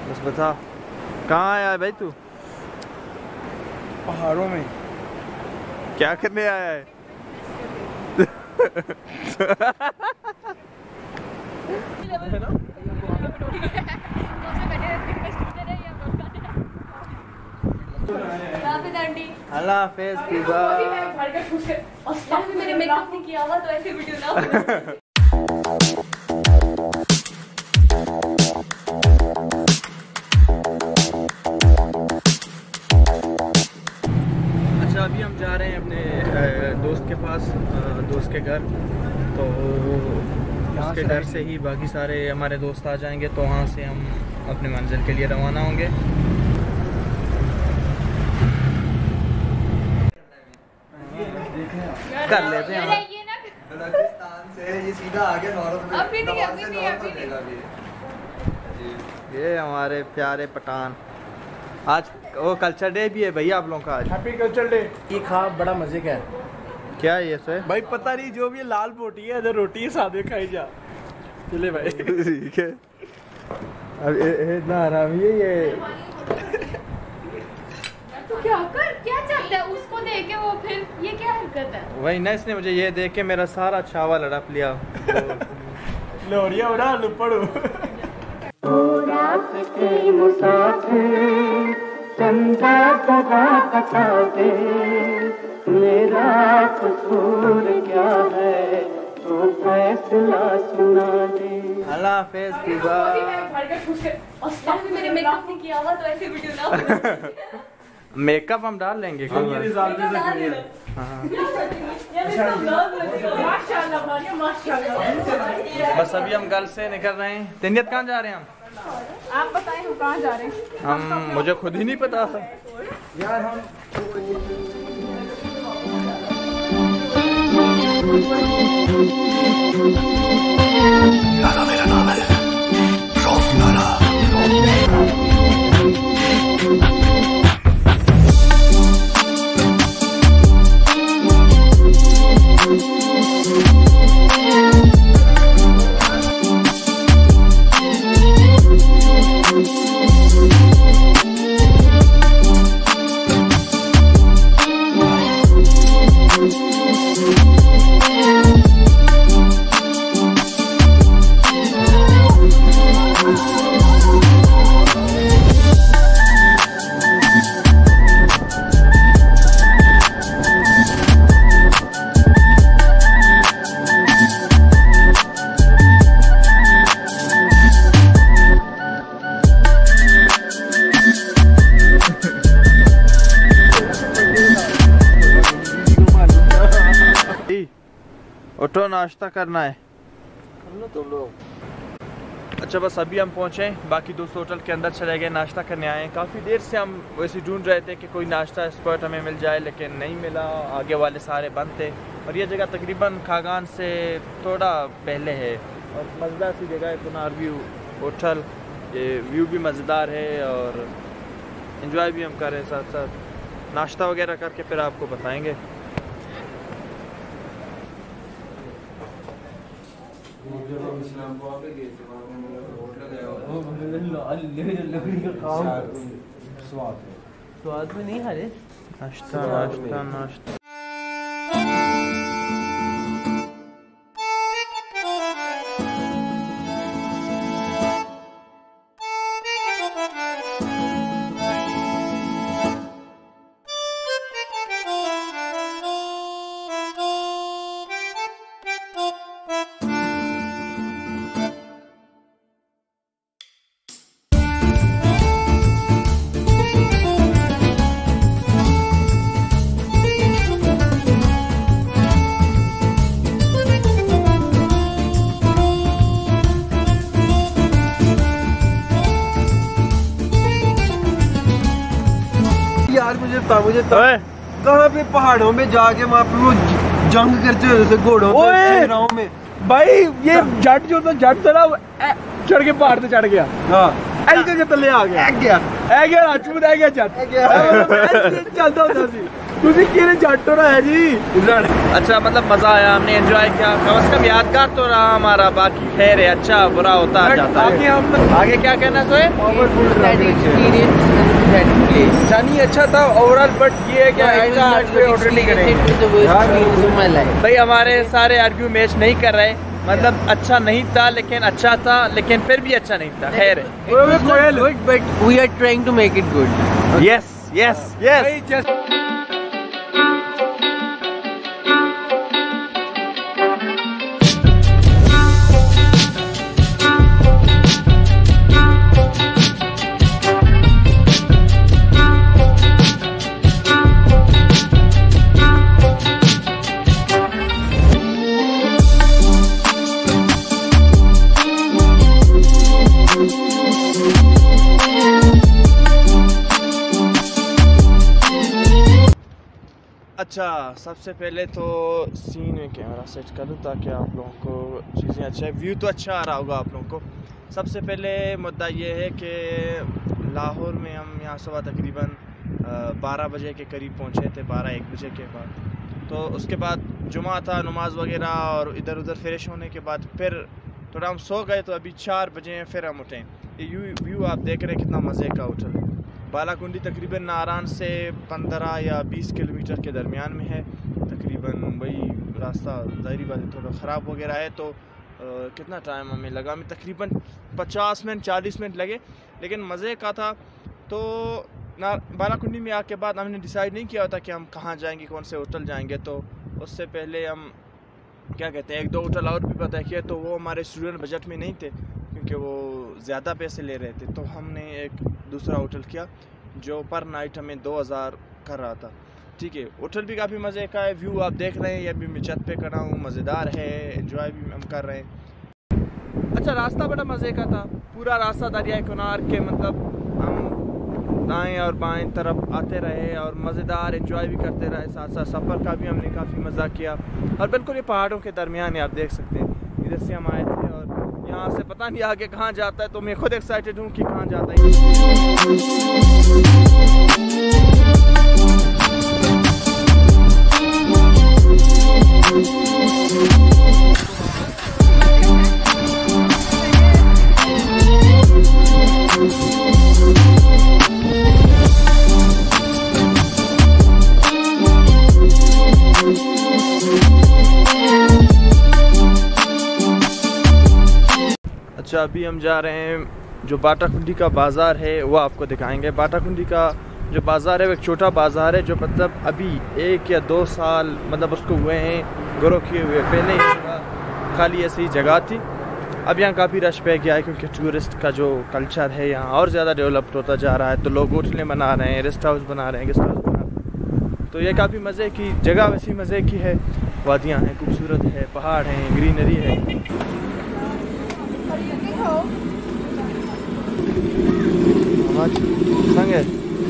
बस बता, कहाँ आया है भाई तू? पहाड़ों में। क्या करने आया है? अल्लाह हाफिज़। मैंने मेकअप नहीं किया हुआ तो ऐसे वीडियो ना। अच्छा, अभी हम जा रहे हैं अपने दोस्त के पास, दोस्त के घर। तो उसके घर से ही बाकी सारे हमारे दोस्त आ जाएंगे, तो वहाँ से हम अपने मंजिल के लिए रवाना होंगे। कर लेते हैं ये सीधा आगे ये हमारे प्यारे पठान। आज वो कल्चर डे भी है भैया आप लोगों का। आज हैप्पी कल्चर डे। ये खा, बड़ा मजे का है। क्या है ये सर? भाई पता नहीं, जो भी लाल रोटी है, इधर रोटी है, सादे खाई जा। चले भाई। ठीक है। अब इतना आराम ये तो क्या चाहता है उसको देख के वो, फिर ये क्या हरकत है? वही ना, इसने मुझे ये देख के मेरा सारा छावा लड़प लिया। लोरिया उड़ा लुपड़ू। मेरा कसूर क्या है, तो फैसला सुना दे। अल्लाह हाफिज़। मैंने मेकअप नहीं किया हुआ तो ऐसे वीडियो ना। मेकअप हम डाल लेंगे। बस अभी हम घर से निकल रहे हैं। तनियत कहाँ जा रहे हैं हम? आप बताएं हम कहाँ जा रहे हैं? हम मुझे खुद ही नहीं पता यार हम मेरा नाम है रोशनारा। उठो, नाश्ता करना है। कर लो तुम लोग। अच्छा बस अभी हम पहुँचे, बाकी दोस्त होटल के अंदर चले गए, नाश्ता करने आए हैं। काफ़ी देर से हम वैसे ढूंढ रहे थे कि कोई नाश्ता स्पॉट हमें मिल जाए, लेकिन नहीं मिला। आगे वाले सारे बंद थे और ये जगह तकरीबन खागान से थोड़ा पहले है और मज़ेदार सी जगह है। कुनार व्यू होटल, ये व्यू भी मज़ेदार है और एंजॉय भी हम कर रहे हैं साथ साथ। नाश्ता वगैरह करके फिर आपको बताएँगे। स्वाद में नहीं हरे। नाश्ता नाश्ता नाश्ता। यार मुझे कहाँ पे पहाड़ों में जाके वहाँ पे वो जंग करते हुए घोड़ों में। भाई ये जट जो था, जट था ना, चढ़ के पहाड़ से चढ़ गया। हाँ ऐसे के तले आ गया, राजपूत आ गया, जट चलता होता सी। तुझे किरे जट हो रहा है जी। अच्छा मतलब मजा आया, हमने एंजॉय किया, कम से कम यादगार तो रहा हमारा। बाकी खैर है, अच्छा बुरा होता जाता है। आगे क्या कहना सोए? जानी अच्छा था ओवरऑल, बट ये है कि भाई हमारे सारे आर्ग्यू मैच नहीं कर रहे, मतलब अच्छा नहीं था लेकिन अच्छा था, लेकिन फिर भी अच्छा नहीं था। खैर but we are trying to make it good. Yes yes yes. अच्छा सबसे पहले तो सीन में कैमरा सेट करूँ ताकि आप लोगों को चीज़ें अच्छा है, व्यू तो अच्छा आ रहा होगा आप लोगों को। सबसे पहले मुद्दा ये है कि लाहौर में हम यहाँ सुबह तकरीबन 12 बजे के करीब पहुँचे थे, 12-1 बजे के बाद। तो उसके बाद जुमा था, नमाज वगैरह और इधर उधर फ्रेश होने के बाद फिर थोड़ा हम सो गए। तो अभी 4 बजे हैं, फिर हम उठें। ये व्यू आप देख रहे हैं कितना मज़े का होटल है। बालाकुंडी तकरीबन नारान से 15 या 20 किलोमीटर के दरमियान में है तकरीबन। वही रास्ता ज़ाहिरी बात है थोड़ा ख़राब वगैरह है, तो कितना टाइम हमें लगा, हमें तकरीबन 50 मिनट 40 मिनट लगे, लेकिन मज़े का था। तो बालाकुंडी में आके बाद हमने डिसाइड नहीं किया होता कि हम कहाँ जाएंगे, कौन से होटल जाएंगे। तो उससे पहले हम क्या कहते हैं 1-2 होटल और भी पता किया, तो वो हमारे स्टूडेंट बजट में नहीं थे क्योंकि वो ज़्यादा पैसे ले रहे थे। तो हमने एक दूसरा होटल किया जो पर नाइट हमें 2000 कर रहा था। ठीक है, होटल भी काफ़ी मज़े का है, व्यू आप देख रहे हैं, ये भी मैं छत पे खड़ा हूँ, मज़ेदार है, एंजॉय भी हम कर रहे हैं। अच्छा रास्ता बड़ा मज़े का था, पूरा रास्ता दरिया किनार के, मतलब हम दाएं और बाएं तरफ आते रहे और मज़ेदार एंजॉय भी करते रहे। साथ साथ सफ़र का भी हमने काफ़ी मज़ा किया। और बिल्कुल ये पहाड़ों के दरमियान है, आप देख सकते हैं। इधर से हम आए थे और यहाँ से पता नहीं आगे कहाँ जाता है, तो मैं खुद एक्साइटेड हूँ कि कहाँ जाता है। अच्छा अभी हम जा रहे हैं, जो बाटाकुंडी का बाज़ार है वो आपको दिखाएंगे। बाटाकुंडी का जो बाज़ार है वो एक छोटा बाज़ार है, जो मतलब अभी 1 या 2 साल मतलब उसको हुए हैं ग्रो किए हुए। पहले ही खाली ऐसी जगह थी, अब यहाँ काफ़ी रश पे गया है क्योंकि टूरिस्ट का जो कल्चर है यहाँ और ज़्यादा डेवलप्ड होता जा रहा है। तो लोग होटलें बना रहे हैं, रेस्ट हाउस बना रहे हैं, गेस्ट हाउस बना रहे हैं। तो ये काफ़ी मज़े की जगह, वैसी मज़े की है, वादियाँ हैं, खूबसूरत है, पहाड़ हैं, ग्रीनरी है। संगे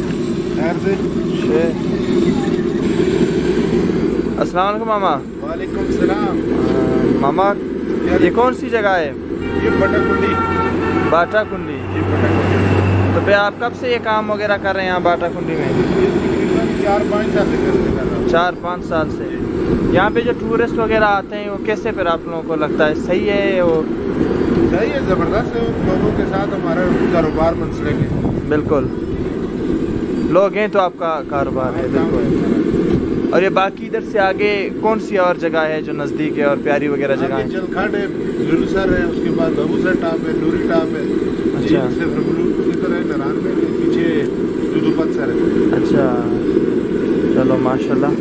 अस्सलाम वालेकुम मामा। वालेकुम सलाम। मामा ये कौन सी जगह है? ये बाटाकुंडी। बाटाकुंडी। तो भाई आप कब से ये काम वगैरह कर रहे हैं यहाँ बाटाकुंडी में? 4-5 साल से कर रहा हूँ। 4-5 साल से। यहाँ पे जो टूरिस्ट वगैरह आते हैं वो कैसे फिर आप लोगों को लगता है सही है? वो सही है, ज़बरदस्त है। लोगों के साथ हमारा कारोबार मंसलिक है। बिल्कुल, लोग हैं तो आपका कारोबार है। बिल्कुल। और ये बाकी इधर से आगे कौन सी और जगह है जो नज़दीक है और प्यारी वगैरह जगह है? जलखंड है, लुलसर है, उसके बाद अबूसर टाप है, नूरी टाप है। अच्छा। इधर है नरान में, पीछे दुदुपत सर है। अच्छा चलो माशाल्लाह।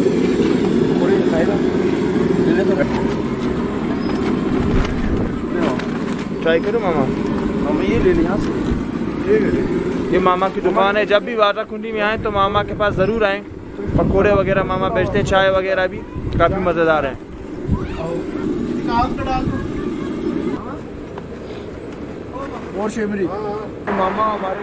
ट्राई करो मामा। हम ये ले लें यहाँ से। ये मामा की दुकान है, जब भी बाटाकुंडी में आए तो मामा के पास ज़रूर आएँ। पकौड़े वगैरह मामा बेचते हैं, चाय वगैरह भी काफ़ी मज़ेदार है। और शेमरी मामा हमारे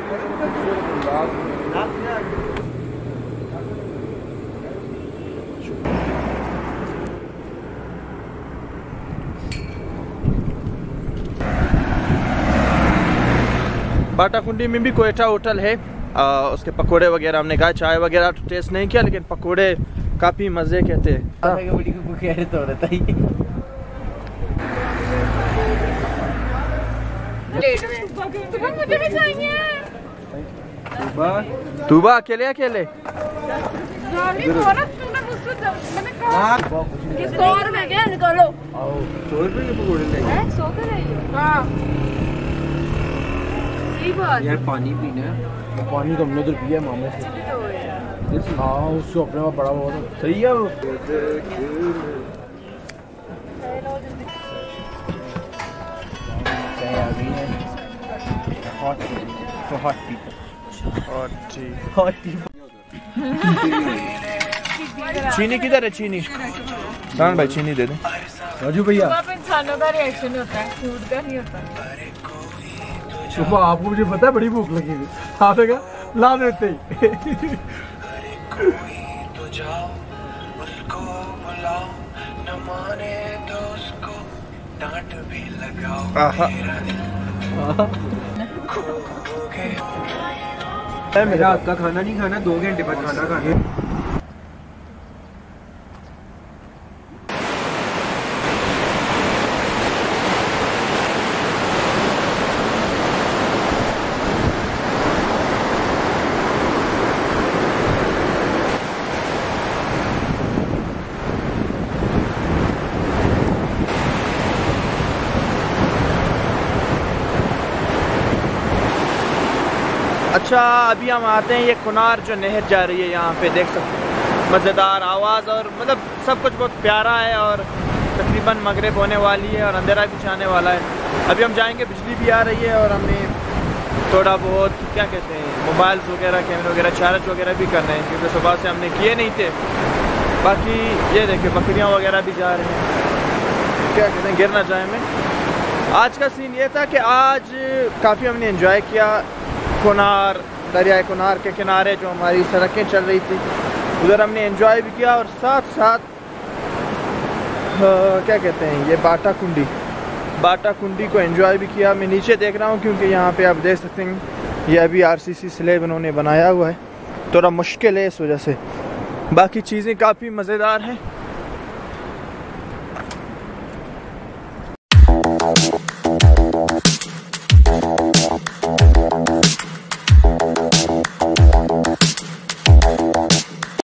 बाटाकुंडी में भी कोयटा होटल है, उसके पकोड़े वगैरह हमने खाए, चाय वगैरह तो टेस्ट नहीं किया, लेकिन पकोड़े काफ़ी मज़े के थे। तूबा अकेले अकेले निकालो 100 रुपए के पकौड़े ले 100 का सही बात यार। पानी पीना है, पानी तो हमने तो पिया है मामा से। हाँ उसको अपने वहाँ बड़ा बहुत सही है वो। चीनी किधर है? चीनी सामान भाई चीनी दे दे। राजू भैया इंसानों का रिएक्शन होता है, फूड का नहीं होता। सुबह आपको मुझे पता है बड़ी भूख लगी थी, आएगा ला देते ही। मेरा हाथ का खाना नहीं खाना, 2 घंटे बाद खाना खाना। अच्छा अभी हम आते हैं, ये कुनार जो नहर जा रही है यहाँ पे देख सकते हैं, मज़ेदार आवाज़ और मतलब सब कुछ बहुत प्यारा है। और तकरीबन मगरिब होने वाली है और अंधेरा भी छाने वाला है। अभी हम जाएंगे, बिजली भी आ रही है और हमने थोड़ा बहुत क्या कहते हैं मोबाइल्स वगैरह कैमरे वगैरह चार्ज वगैरह भी करने हैं, क्योंकि सुबह से हमने किए नहीं थे। बाकी ये देखिए बकरियाँ वगैरह भी जा रही हैं, क्या कहते हैं गिर ना जाए में। आज का सीन ये था कि आज काफ़ी हमने एंजॉय किया। कुनार, दरियाए कुनार के किनारे जो हमारी सड़कें चल रही थी उधर हमने एंजॉय भी किया, और साथ साथ क्या कहते हैं ये बाटा कुंडी को एंजॉय भी किया। मैं नीचे देख रहा हूँ क्योंकि यहाँ पे आप देख सकते हैं ये अभी आरसीसी स्लैब उन्होंने बनाया हुआ है, थोड़ा मुश्किल है इस वजह से। बाकी चीज़ें काफ़ी मज़ेदार हैं।